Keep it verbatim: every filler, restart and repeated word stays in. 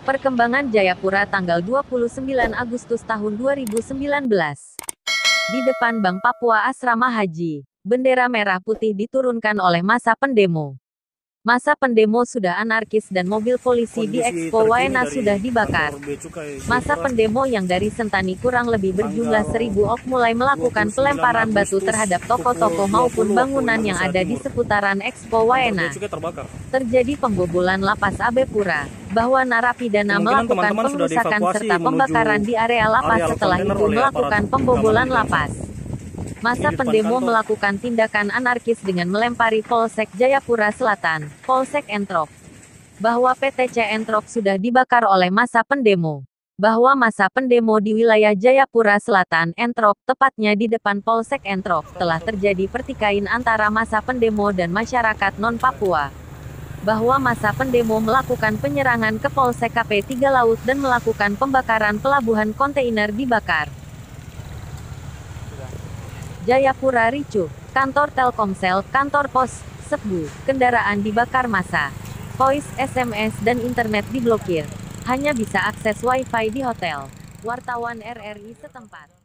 Perkembangan Jayapura tanggal dua puluh sembilan Agustus tahun dua ribu sembilan belas. Di depan Bank Papua Asrama Haji, bendera merah putih diturunkan oleh massa pendemo. Massa pendemo sudah anarkis dan mobil polisi di Expo Waena sudah dibakar. Massa pendemo yang dari Sentani kurang lebih berjumlah seribu ok mulai melakukan pelemparan batu terhadap toko-toko maupun bangunan yang ada di seputaran Expo Waena. Terjadi pembobolan lapas Abepura, bahwa narapidana melakukan pengerusakan serta pembakaran di area lapas setelah itu melakukan pembobolan lapas. Massa pendemo melakukan tindakan anarkis dengan melempari Polsek Jayapura Selatan, Polsek Entrop. Bahwa P T C Entrop sudah dibakar oleh massa pendemo. Bahwa massa pendemo di wilayah Jayapura Selatan, Entrop, tepatnya di depan Polsek Entrop, telah terjadi pertikaian antara massa pendemo dan masyarakat non-Papua. Bahwa massa pendemo melakukan penyerangan ke Polsek K P tiga Laut dan melakukan pembakaran pelabuhan kontainer dibakar. Jayapura ricuh, kantor Telkomsel, kantor pos, Setbu, kendaraan dibakar massa. Voice, S M S dan internet diblokir. Hanya bisa akses wifi di hotel. Wartawan R R I setempat.